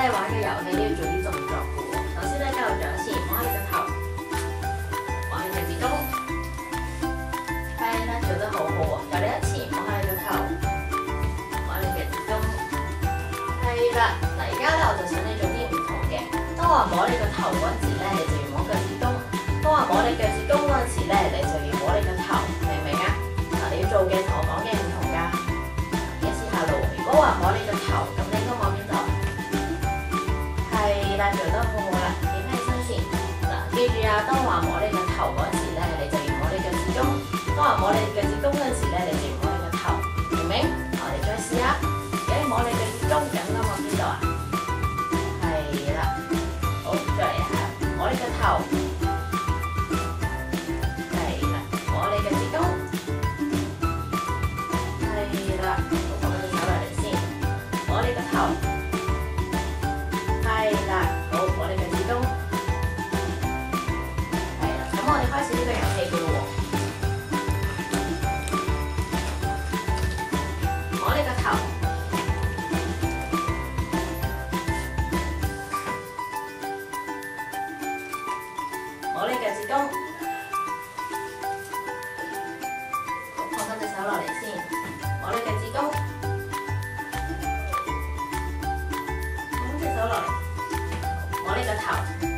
玩嘅遊戲都要做啲動作嘅喎。首先咧，交個掌先，摸下你個頭，摸下你隻耳窿。係啦，做得好好喎！又嚟一次，摸下你個頭，摸下你嘅耳窿。係啦，嗱而家咧我就想你做啲唔同嘅。當我話摸你個頭嗰陣時咧，你就要摸腳趾公；當我話摸你腳趾公嗰陣時咧，你就要摸你個頭，明唔明啊？嗱，你要做嘅同我講嘅唔同㗎。而家試下咯。如果話摸你個頭，咁你應該摸邊度？係啦，做得好好啦，點起身先。嗱，記住啊，當我話摸你個頭嗰陣時咧，你就要摸你腳趾公；當我話摸你腳趾公嗰陣時咧，你就要摸你個頭，明唔明？我哋再試下。而家摸你腳趾公，咁應該摸邊度啊？係啦，好，再嚟下，摸你個頭，係啦，摸你腳趾公，係啦，好，放隻手落嚟先，摸你個頭，係啦，好，摸你腳趾公，係啦，咁我哋開始呢個遊戲嘅咯喎，摸你個頭。摸你腳趾公，好，放翻隻手落嚟先，摸你腳趾公，放翻隻手落嚟，摸你個頭。